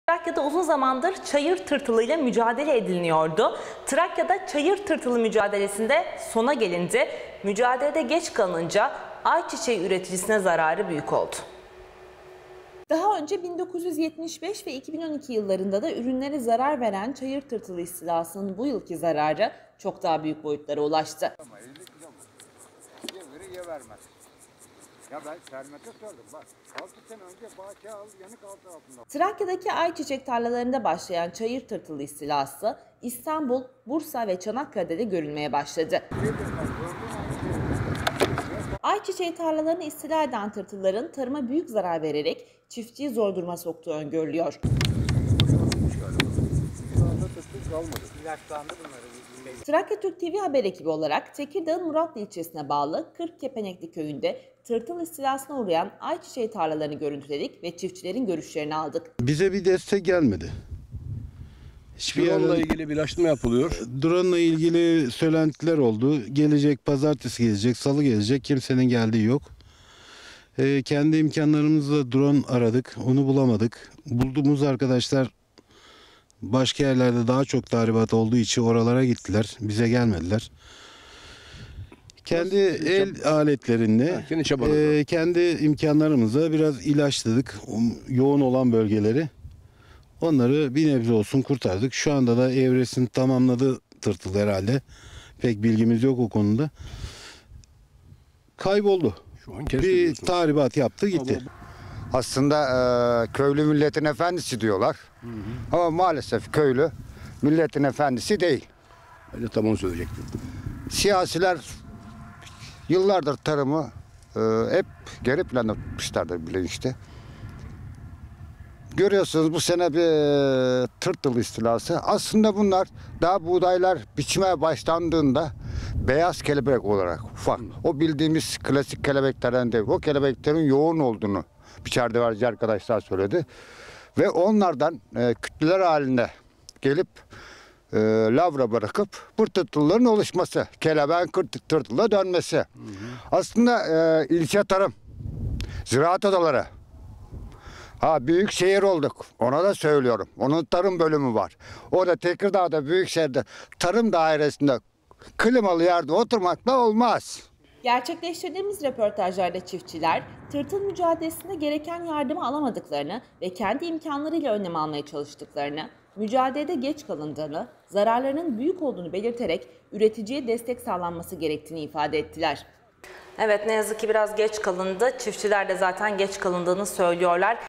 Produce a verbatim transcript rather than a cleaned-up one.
Trakya'da uzun zamandır çayır tırtılıyla mücadele ediliniyordu. Trakya'da çayır tırtılı mücadelesinde sona gelindi. Mücadelede geç kalınınca ayçiçeği üreticisine zararı büyük oldu. Daha önce bin dokuz yüz yetmiş beş ve iki bin on iki yıllarında da ürünlere zarar veren çayır tırtılı istilasının bu yılki zararı çok daha büyük boyutlara ulaştı. Ya ben sermete sordum bak. altı sene önce bahçe al, yanık altı altında. Trakya'daki ayçiçek tarlalarında başlayan çayır tırtılı istilası İstanbul, Bursa ve Çanakkale'de de görülmeye başladı. Ayçiçeği tarlalarını istila eden tırtılların tarıma büyük zarar vererek çiftçiyi zor duruma soktuğu öngörülüyor. Trakya Türk T V haber ekibi olarak Tekirdağ'ın Muratlı ilçesine bağlı Kırkkepenekli köyünde tırtıl istilasına uğrayan ayçiçeği tarlalarını görüntüledik ve çiftçilerin görüşlerini aldık. Bize bir destek gelmedi. Hiçbir Drone'la yerden, ilgili bir ilaçlama yapılıyor. drone'la ilgili söylentiler oldu. Gelecek, pazartesi gelecek, salı gelecek. Kimsenin geldiği yok. Ee, kendi imkanlarımızla drone aradık. Onu bulamadık. Bulduğumuz arkadaşlar başka yerlerde daha çok tahribat olduğu için oralara gittiler. Bize gelmediler. Kendi el aletlerinle, Ha, kendi çabalarla. e, kendi imkanlarımızla biraz ilaçladık. O yoğun olan bölgeleri. Onları bir nebze olsun kurtardık. Şu anda da evresini tamamladı tırtıl herhalde. Pek bilgimiz yok o konuda. Kayboldu. Şu an Bir kestiriyorsun. tahribat yaptı gitti. Aslında e, köylü milletin efendisi diyorlar. Hı hı. Ama maalesef köylü milletin efendisi değil. Ben de tam onu söyleyecektim. Siyasiler yıllardır tarımı e, hep geri plana tutmuşlardır bilinçli. Görüyorsunuz bu sene bir e, tırtıl istilası. Aslında bunlar daha buğdaylar biçmeye başlandığında beyaz kelebek olarak ufak. O bildiğimiz klasik kelebeklerden değil. O kelebeklerin yoğun olduğunu biçerdiverci arkadaşlar söyledi. Ve onlardan e, kütleler halinde gelip e, lavra bırakıp bu tırtılların oluşması. Kelebeğin kırt tırtıla dönmesi. Hı hı. Aslında e, ilçe tarım, ziraat odaları. Ha büyük şehir olduk. Ona da söylüyorum. Onun tarım bölümü var. Orada Tekirdağ'da büyük şehirde tarım dairesinde klimalı yerde oturmakla olmaz. Gerçekleştirdiğimiz röportajlarda çiftçiler tırtıl mücadelesinde gereken yardımı alamadıklarını ve kendi imkanlarıyla önlem almaya çalıştıklarını, mücadelede geç kalındığını, zararlarının büyük olduğunu belirterek üreticiye destek sağlanması gerektiğini ifade ettiler. Evet, ne yazık ki biraz geç kalındı. Çiftçiler de zaten geç kalındığını söylüyorlar.